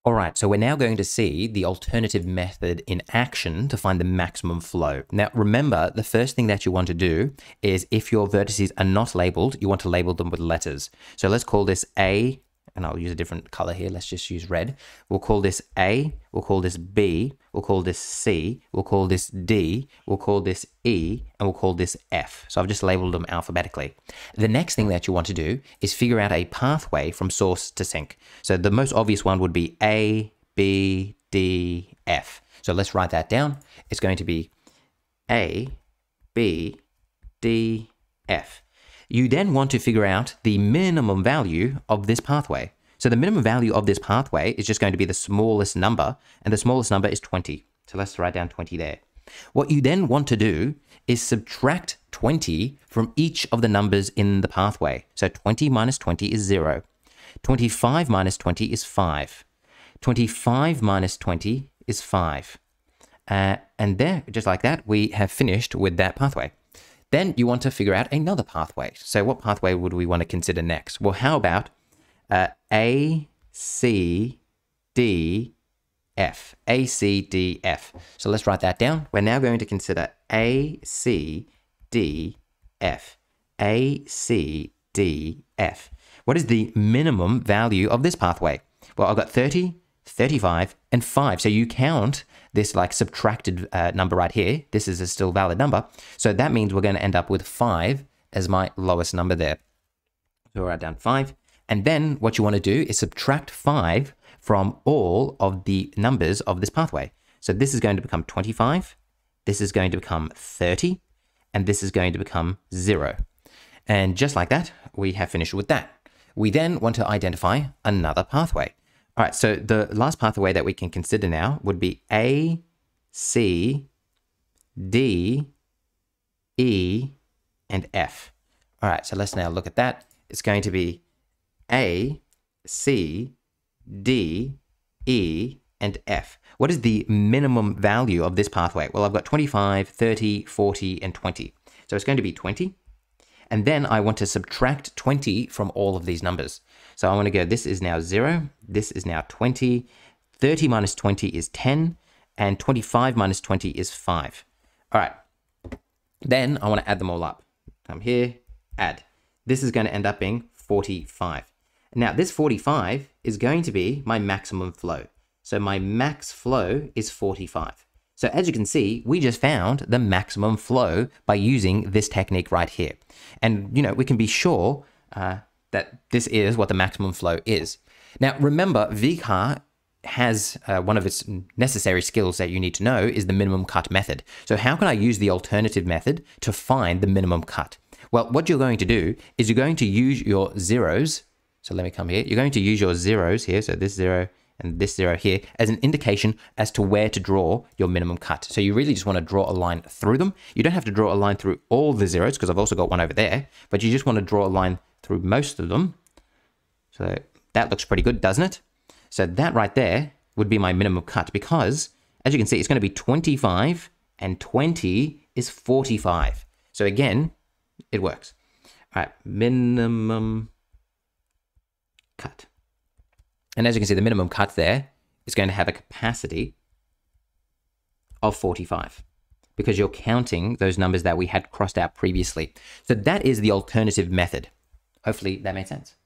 All right, so we're now going to see the alternative method in action to find the maximum flow. Now, remember, the first thing that you want to do is if your vertices are not labeled, you want to label them with letters. So let's call this A, and I'll use a different color here. Let's just use red. We'll call this A, we'll call this B, we'll call this C, we'll call this D, we'll call this E, and we'll call this F. So I've just labeled them alphabetically. The next thing that you want to do is figure out a pathway from source to sink. So the most obvious one would be A, B, D, F. So let's write that down. It's going to be A, B, D, F. You then want to figure out the minimum value of this pathway. So the minimum value of this pathway is just going to be the smallest number, and the smallest number is 20. So let's write down 20 there. What you then want to do is subtract 20 from each of the numbers in the pathway. So 20 minus 20 is 0. 25 minus 20 is 5. 25 minus 20 is 5. And there, just like that, we have finished with that pathway. Then you want to figure out another pathway. So what pathway would we want to consider next? Well, how about A, C, D, F. A, C, D, F. So let's write that down. We're now going to consider A, C, D, F. A, C, D, F. What is the minimum value of this pathway? Well, I've got 30, 35, and 5. So you count this like subtracted number right here. This is a still valid number. So that means we're going to end up with 5 as my lowest number there. So we'll write down 5. And then what you want to do is subtract 5 from all of the numbers of this pathway. So this is going to become 25. This is going to become 30. And this is going to become 0. And just like that, we have finished with that. We then want to identify another pathway. All right, so the last pathway that we can consider now would be A, C, D, E, and F. All right, so let's now look at that. It's going to be A, C, D, E, and F. What is the minimum value of this pathway? Well, I've got 25, 30, 40, and 20. So it's going to be 20. And then I want to subtract 20 from all of these numbers. So I want to go, this is now 0, this is now 20, 30 minus 20 is 10, and 25 minus 20 is 5. All right, then I want to add them all up. Come here, add. This is going to end up being 45. Now this 45 is going to be my maximum flow. So my max flow is 45. So as you can see, we just found the maximum flow by using this technique right here. And, we can be sure that this is what the maximum flow is. Now, remember, VCAR has one of its necessary skills that you need to know is the minimum cut method. So how can I use the alternative method to find the minimum cut? Well, what you're going to do is you're going to use your zeros. So let me come here. You're going to use your zeros here. So this 0 and this 0 here as an indication as to where to draw your minimum cut. So you really just want to draw a line through them. You don't have to draw a line through all the zeros because I've also got one over there, but you just want to draw a line through most of them. So that looks pretty good, doesn't it? So that right there would be my minimum cut because as you can see, it's going to be 25 and 20 is 45. So again, it works. All right, minimum cut. And as you can see, the minimum cut there is going to have a capacity of 45 because you're counting those numbers that we had crossed out previously. So that is the alternative method. Hopefully that made sense.